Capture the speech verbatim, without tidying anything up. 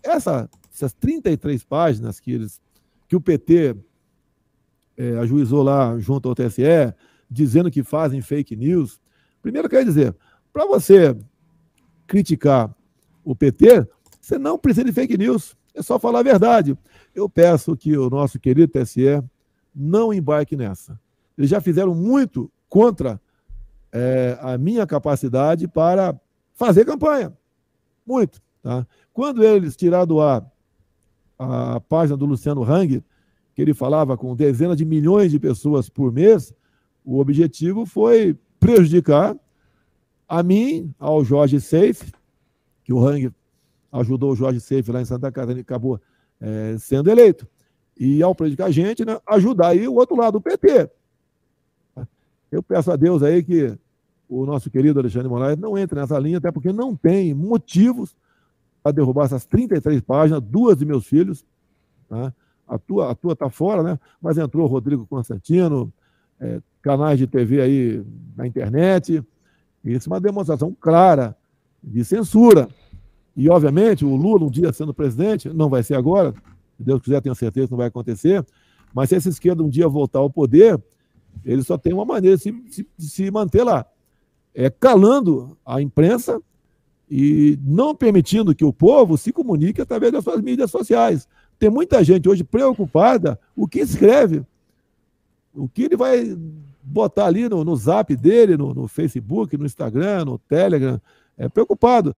essa, essas trinta e três páginas que, eles, que o P T é, ajuizou lá junto ao T S E, dizendo que fazem fake news, primeiro quer dizer, para você criticar o P T, você não precisa de fake news, é só falar a verdade. Eu peço que o nosso querido T S E não embarque nessa. Eles já fizeram muito contra é, a minha capacidade para fazer campanha. Muito. Tá? Quando eles tiraram do ar a página do Luciano Hang, que ele falava com dezenas de milhões de pessoas por mês, o objetivo foi prejudicar a mim, ao Jorge Seife, que o Hang ajudou o Jorge Seife lá em Santa Catarina e acabou é, sendo eleito. E ao prejudicar a gente, né, ajudar aí o outro lado, o P T. Eu peço a Deus aí que o nosso querido Alexandre Moraes não entre nessa linha, até porque não tem motivos para derrubar essas trinta e três páginas, duas de meus filhos. Tá? A tua a tua está fora, né? Mas entrou o Rodrigo Constantino, é, canais de T V aí na internet. Isso é uma demonstração clara de censura. E, obviamente, o Lula, um dia sendo presidente, não vai ser agora, se Deus quiser, tenho certeza que não vai acontecer, mas se essa esquerda um dia voltar ao poder, ele só tem uma maneira de se, de se manter lá, é calando a imprensa e não permitindo que o povo se comunique através das suas mídias sociais. Tem muita gente hoje preocupada o que escreve, o que ele vai botar ali no, no zap dele, no, no Facebook, no Instagram, no Telegram, é preocupado.